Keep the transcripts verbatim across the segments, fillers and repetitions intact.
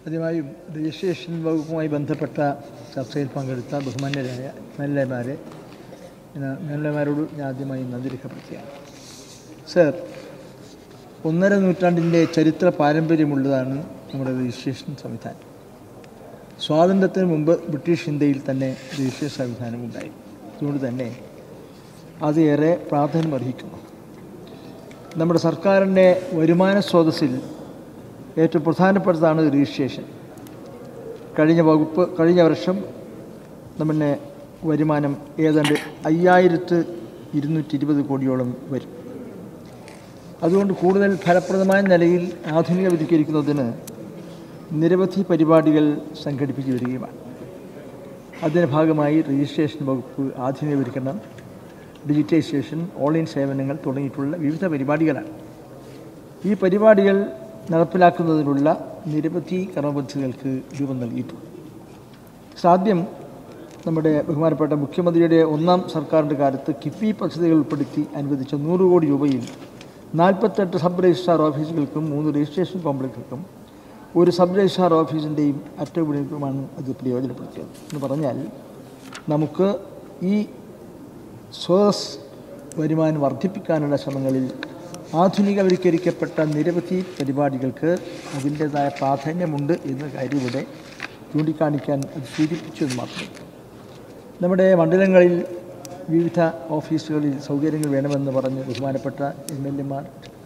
ആദ്യമായും registration വകുപ്പുമായി ബന്ധപ്പെട്ട ചർച്ചയിൽ പങ്കെടുത്ത ബഹുമാന്യരായ എം എൽ എമാരെ എം എൽ എമാരോട് ഞാൻ ആദ്യമായി നന്ദി രേഖപ്പെടുത്തുകയാണ്. സർ, ഒന്നര നൂറ്റാണ്ടിൻ്റെ ചരിത്ര പാരമ്പര്യമുള്ളതാണ് നമ്മുടെ രജിസ്ട്രേഷൻ സംവിധാനം. സ്വാതന്ത്ര്യത്തിന് മുമ്പ് ബ്രിട്ടീഷ് ഇന്ത്യയിൽ തന്നെ രജിസ്ട്രേഷൻ സംവിധാനം ഉണ്ടായി. അതുകൊണ്ട് തന്നെ അത് ഏറെ പ്രാധാന്യം അർഹിക്കുന്നു. നമ്മുടെ സർക്കാരിൻ്റെ വരുമാന സ്രോതസ്സിൽ ഏറ്റവും പ്രധാനപ്പെട്ടതാണ് രജിസ്ട്രേഷൻ. കഴിഞ്ഞ വകുപ്പ് കഴിഞ്ഞ വർഷം നമ്മുടെ വരുമാനം ഏതാണ്ട് അയ്യായിരത്തി ഇരുന്നൂറ്റി ഇരുപത് കോടിയോളം വരും. അതുകൊണ്ട് കൂടുതൽ ഫലപ്രദമായ നിലയിൽ ആധുനികവൽക്കരിക്കുന്നതിന് നിരവധി പരിപാടികൾ സംഘടിപ്പിച്ചു വരികയുമാണ്. അതിൻ്റെ ഭാഗമായി രജിസ്ട്രേഷൻ വകുപ്പ് ആധുനികവൽക്കരണം, ഡിജിറ്റൈസേഷൻ, ഓൺലൈൻ സേവനങ്ങൾ തുടങ്ങിയിട്ടുള്ള വിവിധ പരിപാടികളാണ്. ഈ പരിപാടികൾ നടപ്പിലാക്കുന്നതിനുള്ള നിരവധി കർമ്മപദ്ധതികൾക്ക് രൂപം നൽകിയിട്ടുണ്ട്. ആദ്യം നമ്മുടെ ബഹുമാനപ്പെട്ട മുഖ്യമന്ത്രിയുടെ ഒന്നാം സർക്കാരിൻ്റെ കാലത്ത് കിഫ്ബി പദ്ധതികൾ ഉൾപ്പെടുത്തി അനുവദിച്ച നൂറ് കോടി രൂപയിൽ നാൽപ്പത്തെട്ട് സബ് രജിസ്ട്രാർ ഓഫീസുകൾക്കും മൂന്ന് രജിസ്ട്രേഷൻ കോംപ്ലക്സുകൾക്കും ഒരു സബ് രജിസ്ട്രാർ ഓഫീസിൻ്റെയും അറ്റകുറ്റപ്പണിക്കുമാണ് അത് പ്രയോജനപ്പെടുത്തിയത്. എന്ന് പറഞ്ഞാൽ നമുക്ക് ഈ സ്രോതസ് വരുമാനം വർദ്ധിപ്പിക്കാനുള്ള ശ്രമങ്ങളിൽ ആധുനികവൽക്കരിക്കപ്പെട്ട നിരവധി പരിപാടികൾക്ക് അതിൻ്റേതായ പ്രാധാന്യമുണ്ട് എന്ന കാര്യം ഇവിടെ ചൂണ്ടിക്കാണിക്കാൻ അത് സൂചിപ്പിച്ചു എന്ന് മാത്രമേ. നമ്മുടെ മണ്ഡലങ്ങളിൽ വിവിധ ഓഫീസുകളിൽ സൗകര്യങ്ങൾ വേണമെന്ന് പറഞ്ഞ് ബഹുമാനപ്പെട്ട എം എൽ എമാർ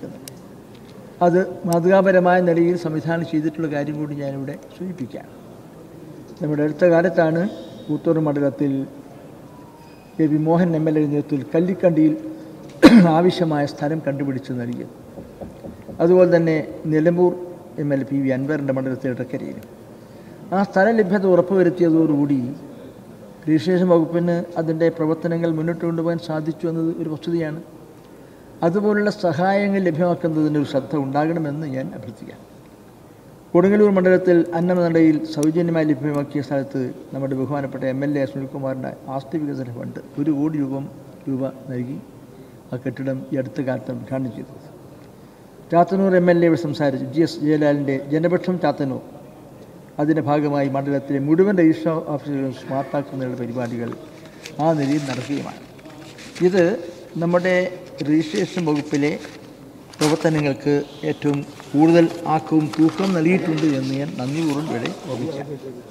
അത് മാതൃകാപരമായ നിലയിൽ സംവിധാനം ചെയ്തിട്ടുള്ള കാര്യം കൂടി ഞാനിവിടെ സൂചിപ്പിക്കാം. നമ്മുടെ അടുത്ത കാലത്താണ് കൂത്തൂർ മണ്ഡലത്തിൽ K V Mohan M L A നേതൃത്വത്തിൽ കല്ലിക്കണ്ടിയിൽ ആവശ്യമായ സ്ഥലം കണ്ടുപിടിച്ച് നൽകിയത്. അതുപോലെ തന്നെ Nilambur M L P V അൻവറിൻ്റെ മണ്ഡലത്തിൽ ഇടക്കരയിൽ ആ സ്ഥല ലഭ്യത ഉറപ്പുവരുത്തിയതോടുകൂടി രജിസ്ട്രേഷൻ വകുപ്പിന് അതിൻ്റെ പ്രവർത്തനങ്ങൾ മുന്നോട്ട് കൊണ്ടുപോകാൻ സാധിച്ചു എന്നത് ഒരു വസ്തുതയാണ്. അതുപോലുള്ള സഹായങ്ങൾ ലഭ്യമാക്കുന്നതിന് ഒരു ശ്രദ്ധ ഉണ്ടാകണമെന്ന് ഞാൻ അഭ്യർത്ഥിക്കാം. കൊടുങ്ങല്ലൂർ മണ്ഡലത്തിൽ അന്നമനടയിൽ സൗജന്യമായി ലഭ്യമാക്കിയ സ്ഥലത്ത് നമ്മുടെ ബഹുമാനപ്പെട്ട എം എൽ എ സുനിൽകുമാറിൻ്റെ ആസ്തി വികസന ഫണ്ട് ഒരു കോടി രൂപ രൂപ നൽകി ആ കെട്ടിടം ഈ അടുത്ത കാലത്ത് ഉദ്ഘാടനം ചെയ്തത്. ചാത്തന്നൂർ എം എൽ എ സംസാരിച്ചു ജി എസ് ജയലാലിൻ്റെ ജനപക്ഷം ചാത്തന്നൂർ അതിൻ്റെ ഭാഗമായി മണ്ഡലത്തിലെ മുഴുവൻ രജിസ്ട്രാർ ഓഫീസുകളും സ്മാർട്ടാക്കുന്നതിനുള്ള പരിപാടികൾ ആ നിലയിൽ നടക്കുകയുമാണ്. ഇത് നമ്മുടെ രജിസ്ട്രേഷൻ വകുപ്പിലെ പ്രവർത്തനങ്ങൾക്ക് ഏറ്റവും കൂടുതൽ ആക്കവും തൂക്കവും നൽകിയിട്ടുണ്ട് എന്ന് ഞാൻ നന്ദിപൂർവ്വം ഇവിടെ ഓർമ്മിക്കാം.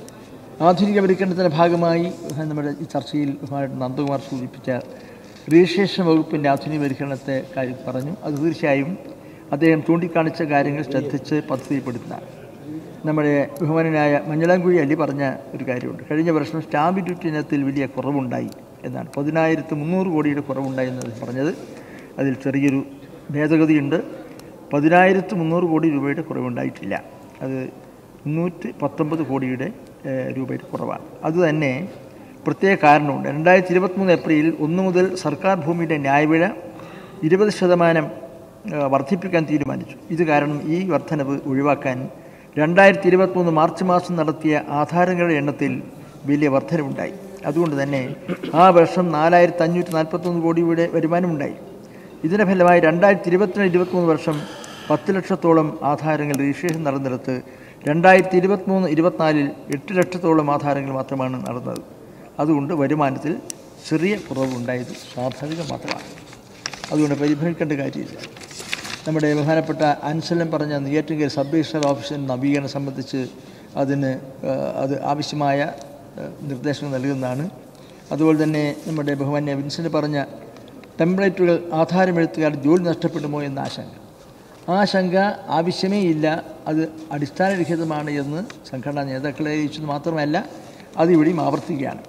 ആധുനികവൽക്കരണത്തിൻ്റെ ഭാഗമായി നമ്മുടെ ഈ ചർച്ചയിൽ നന്ദകുമാർ സൂചിപ്പിച്ച രജിസ്ട്രേഷൻ വകുപ്പിൻ്റെ ആധുനികവൽക്കരണത്തെ കാര്യം പറഞ്ഞു. അത് തീർച്ചയായും അദ്ദേഹം ചൂണ്ടിക്കാണിച്ച കാര്യങ്ങൾ ശ്രദ്ധിച്ച് പദ്ധതിപ്പെടുത്തുന്നതാണ്. നമ്മുടെ ബഹുമാനനായ മഞ്ഞളാംകുഴി അലി പറഞ്ഞ ഒരു കാര്യമുണ്ട്. കഴിഞ്ഞ വർഷം സ്റ്റാമ്പ് ഡ്യൂട്ടി ഇനത്തിൽ വലിയ കുറവുണ്ടായി എന്നാണ്. പതിനായിരത്തി മുന്നൂറ് കോടിയുടെ കുറവുണ്ടായി എന്നാണ് പറഞ്ഞത്. അതിൽ ചെറിയൊരു ഭേദഗതിയുണ്ട്. പതിനായിരത്തി മുന്നൂറ് കോടി രൂപയുടെ കുറവുണ്ടായിട്ടില്ല. അത് മുന്നൂറ്റി പത്തൊമ്പത് കോടിയുടെ രൂപയുടെ കുറവാണ്. അതുതന്നെ പ്രത്യേക കാരണമുണ്ട്. രണ്ടായിരത്തി ഇരുപത്തിമൂന്ന് ഏപ്രിലിൽ ഒന്ന് മുതൽ സർക്കാർ ഭൂമിയുടെ ന്യായവില ഇരുപത് ശതമാനം വർദ്ധിപ്പിക്കാൻ തീരുമാനിച്ചു. ഇത് കാരണം ഈ വർധനവ് ഒഴിവാക്കാൻ രണ്ടായിരത്തി ഇരുപത്തിമൂന്ന് മാർച്ച് മാസം നടത്തിയ ആധാരങ്ങളുടെ എണ്ണത്തിൽ വലിയ വർധനവുണ്ടായി. അതുകൊണ്ട് തന്നെ ആ വർഷം നാലായിരത്തി അഞ്ഞൂറ്റി നാൽപ്പത്തൊന്ന് കോടിയുടെ വരുമാനമുണ്ടായി. ഇതിൻ്റെ ഫലമായി രണ്ടായിരത്തി ഇരുപത്തിരണ്ട് ഇരുപത്തിമൂന്ന് വർഷം പത്ത് ലക്ഷത്തോളം ആധാരങ്ങൾ രജിസ്ട്രേഷൻ നടന്നിടത്ത് രണ്ടായിരത്തി ഇരുപത്തിമൂന്ന് ഇരുപത്തിനാലിൽ എട്ട് ലക്ഷത്തോളം ആധാരങ്ങൾ മാത്രമാണ് നടന്നത്. അതുകൊണ്ട് വരുമാനത്തിൽ ചെറിയ കുറവുണ്ടായത് സ്വാഭാവികം മാത്രമാണ്. അതുകൊണ്ട് പരിഭ്രമിക്കേണ്ട കാര്യമില്ല. നമ്മുടെ ബഹുമാനപ്പെട്ട അൻസലം പറഞ്ഞ നെയ്യാറ്റിൻകര സബ് രജിസ്ട്രാർ ഓഫീസിൻ്റെ നവീകരണം സംബന്ധിച്ച് അതിന് അത് ആവശ്യമായ നിർദ്ദേശങ്ങൾ നൽകുന്നതാണ്. അതുപോലെ തന്നെ നമ്മുടെ ബഹുമാന്യ വിൻസെൻ്റ് പറഞ്ഞ ടെംപ്ലേറ്റുകൾ ആധാരമെഴുത്തുകാർ ജോലി നഷ്ടപ്പെടുമോ എന്ന ആശങ്ക ആശങ്ക ആവശ്യമേ ഇല്ല. അത് അടിസ്ഥാനരഹിതമാണ് എന്ന് സംഘടനാ നേതാക്കളെ അറിയിച്ചത് മാത്രമല്ല അത് ഇവിടെയും ആവർത്തിക്കുകയാണ്.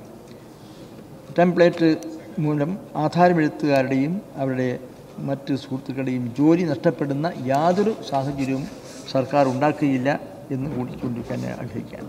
ടെംപ്ലേറ്റ് മൂലം ആധാരമെഴുത്തുകാരുടെയും അവരുടെ മറ്റ് സുഹൃത്തുക്കളുടെയും ജോലി നഷ്ടപ്പെടുന്ന യാതൊരു സാഹചര്യവും സർക്കാർ ഉണ്ടാക്കുകയില്ല എന്ന് കൂടി ചൂണ്ടിക്കാൻ ആഗ്രഹിക്കുകയാണ്.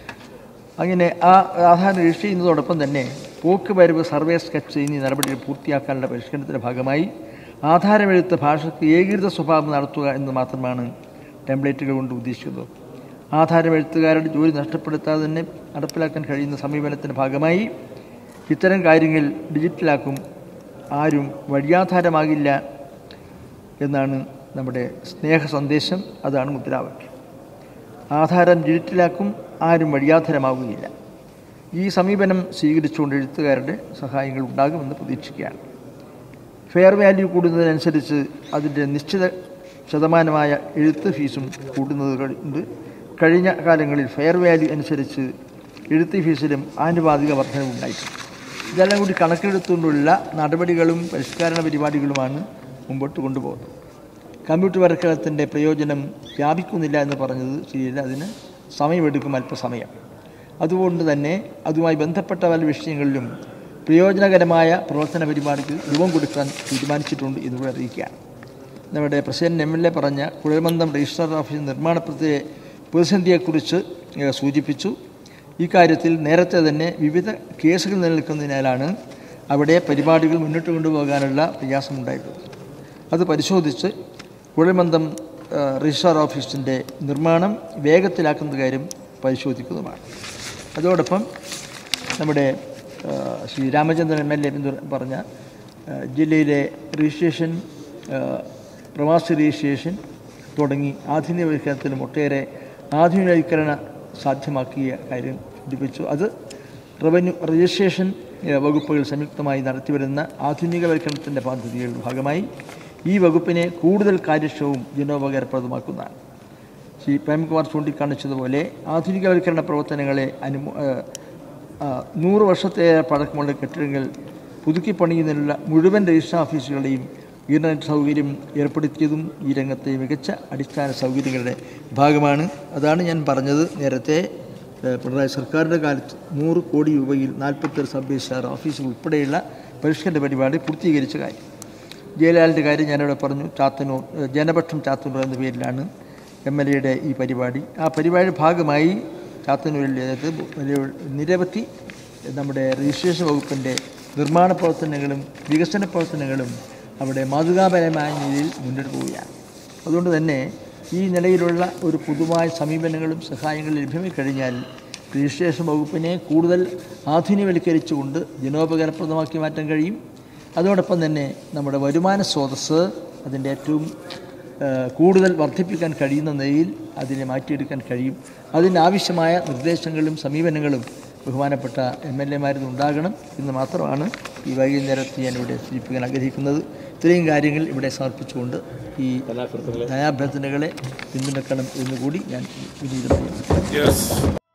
അങ്ങനെ ആ ആധാരം രജിസ്റ്റർ ചെയ്യുന്നതോടൊപ്പം തന്നെ പോക്ക് വരവ് സർവേ സ്കെച്ച് എന്നീ നടപടികൾ പൂർത്തിയാക്കാനുള്ള പരിഷ്കരണത്തിൻ്റെ ഭാഗമായി ആധാരമെഴുത്ത് ഭാഷയ്ക്ക് ഏകീകൃത സ്വഭാവം നടത്തുക എന്ന് മാത്രമാണ് ടെംപ്ലേറ്റുകൾ കൊണ്ട് ഉദ്ദേശിക്കുന്നത്. ആധാരമെഴുത്തുകാരുടെ ജോലി നഷ്ടപ്പെടുത്താതെ തന്നെ നടപ്പിലാക്കാൻ കഴിയുന്ന സമീപനത്തിൻ്റെ ഭാഗമായി ഇത്തരം കാര്യങ്ങൾ ഡിജിറ്റലാക്കും. ആരും വഴിയാധാരമാകില്ല എന്നാണ് നമ്മുടെ സ്നേഹ സന്ദേശം. അതാണ് മുദ്രാവാക്യം. ആധാരം ഡിജിറ്റലാക്കും, ആരും വഴിയാധാരമാവുകയില്ല. ഈ സമീപനം സ്വീകരിച്ചുകൊണ്ട് എഴുത്തുകാരുടെ സഹായങ്ങൾ ഉണ്ടാകുമെന്ന് പ്രതീക്ഷിക്കുകയാണ്. ഫെയർ വാല്യൂ കൂടുന്നതിനനുസരിച്ച് അതിൻ്റെ നിശ്ചിത ശതമാനമായ എഴുത്ത് ഫീസും കൂടുന്നത് കൊണ്ട് കഴിഞ്ഞ കാലങ്ങളിൽ ഫെയർ വാല്യൂ അനുസരിച്ച് എഴുത്ത് ഫീസിലും ആനുപാതിക വർധനവുണ്ടായിട്ടുണ്ട്. ഇതെല്ലാം കൂടി കണക്കെടുത്തുകൊണ്ടുള്ള നടപടികളും പരിഷ്കരണ പരിപാടികളുമാണ് മുമ്പോട്ട് കൊണ്ടുപോകുന്നത്. കമ്പ്യൂട്ടർവൽക്കരണത്തിൻ്റെ പ്രയോജനം വ്യാപിക്കുന്നില്ല എന്ന് പറഞ്ഞത് ശരിയല്ല. അതിന് സമയമെടുക്കും, അല്പസമയം. അതുകൊണ്ട് തന്നെ അതുമായി ബന്ധപ്പെട്ട പല വിഷയങ്ങളിലും പ്രയോജനകരമായ പ്രവർത്തന പരിപാടിക്ക് രൂപം കൊടുക്കാൻ തീരുമാനിച്ചിട്ടുണ്ട് എന്നിവിടെ അറിയിക്കുകയാണ്. നമ്മുടെ പ്രസിഡന്റ് എം എൽ എ പറഞ്ഞ കുഴൽമന്ദം രജിസ്ട്രാർ ഓഫീസ് നിർമ്മാണത്തെ പ്രതിസന്ധിയെക്കുറിച്ച് സൂചിപ്പിച്ചു. ഇക്കാര്യത്തിൽ നേരത്തെ തന്നെ വിവിധ കേസുകൾ നിലനിൽക്കുന്നതിനാലാണ് അവിടെ പരിപാടികൾ മുന്നോട്ട് കൊണ്ടുപോകാനുള്ള പ്രയാസമുണ്ടായിട്ടുള്ളത്. അത് പരിശോധിച്ച് കുഴൽമന്ദം രജിസ്ട്രാർ ഓഫീസിൻ്റെ നിർമ്മാണം വേഗത്തിലാക്കുന്ന കാര്യം പരിശോധിക്കുന്നതുമാണ്. അതോടൊപ്പം നമ്മുടെ Sree Ramachandran M L A പറഞ്ഞ ജില്ലയിലെ രജിസ്ട്രേഷൻ, പ്രവാസി രജിസ്ട്രേഷൻ തുടങ്ങി ആധുനികവൽക്കരണത്തിലും ഒട്ടേറെ ആധുനികവൽക്കരണ സാധ്യമാക്കിയ കാര്യം സൂചിപ്പിച്ചു. അത് റവന്യൂ രജിസ്ട്രേഷൻ വകുപ്പുകൾ സംയുക്തമായി നടത്തിവരുന്ന ആധുനികവൽക്കരണത്തിൻ്റെ പദ്ധതികളുടെ ഭാഗമായി ഈ വകുപ്പിനെ കൂടുതൽ കാര്യക്ഷമവും ജനോപകാരപ്രദമാക്കുന്നതാണ്. ശ്രീ പ്രേംകുമാർ ചൂണ്ടിക്കാണിച്ചതുപോലെ ആധുനികവൽക്കരണ പ്രവർത്തനങ്ങളെ അനുമോ നൂറ് വർഷത്തെ പഴക്കമുള്ള കെട്ടിടങ്ങൾ പുതുക്കി പണിയുന്നതിനുള്ള മുഴുവൻ രജിസ്ട്രാർ ഓഫീസുകളെയും ഇൻ്റർനെറ്റ് സൗകര്യം ഏർപ്പെടുത്തിയതും ഈ രംഗത്തെ മികച്ച അടിസ്ഥാന സൗകര്യങ്ങളുടെ ഭാഗമാണ്. അതാണ് ഞാൻ പറഞ്ഞത് നേരത്തെ, പിണറായി സർക്കാരിൻ്റെ കാലത്ത് നൂറ് കോടി രൂപയിൽ നാൽപ്പത്തൊരു സബ് രജിസ്ട്രാർ ഓഫീസുകൾ ഉൾപ്പെടെയുള്ള പരിഷ്കരണ പരിപാടി പൂർത്തീകരിച്ച കാര്യം. ജയലാലിൻ്റെ കാര്യം ഞാനിവിടെ പറഞ്ഞു. ചാത്തന്നൂർ ജനപക്ഷം ചാത്തന്നൂർ എന്ന പേരിലാണ് എം എൽ എയുടെ ഈ പരിപാടി. ആ പരിപാടിയുടെ ഭാഗമായി ചാത്തന്നൂരിൽ നിരവധി നമ്മുടെ രജിസ്ട്രേഷൻ വകുപ്പിൻ്റെ നിർമ്മാണ പ്രവർത്തനങ്ങളും വികസന പ്രവർത്തനങ്ങളും അവിടെ മാതൃകാപരമായ നിലയിൽ മുന്നോട്ട് പോവുകയാണ്. അതുകൊണ്ട് തന്നെ ഈ നിലയിലുള്ള ഒരു പൊതുവായ സമീപനങ്ങളും സഹായങ്ങളും ലഭ്യമായി കഴിഞ്ഞാൽ രജിസ്ട്രേഷൻ വകുപ്പിനെ കൂടുതൽ ആധുനികവൽക്കരിച്ചുകൊണ്ട് ജനോപകാരപ്രദമാക്കി മാറ്റാൻ കഴിയും. അതോടൊപ്പം തന്നെ നമ്മുടെ വരുമാന സ്രോതസ്സ് അതിൻ്റെ ഏറ്റവും കൂടുതൽ വർദ്ധിപ്പിക്കാൻ കഴിയുന്ന നിലയിൽ അതിനെ മാറ്റിയെടുക്കാൻ കഴിയും. അതിനാവശ്യമായ നിർദ്ദേശങ്ങളും സമീപനങ്ങളും ബഹുമാനപ്പെട്ട എം എൽ എമാരിൽ ഉണ്ടാകണം എന്ന് മാത്രമാണ് ഈ വൈകുന്നേരത്ത് ഞാനിവിടെ സൂചിപ്പിക്കാൻ ആഗ്രഹിക്കുന്നത്. ഇത്രയും കാര്യങ്ങൾ ഇവിടെ സമർപ്പിച്ചുകൊണ്ട് ഈ ധനാഭ്യർത്ഥനകളെ പിന്തുണക്കണം എന്നുകൂടി ഞാൻ വിനീതമായി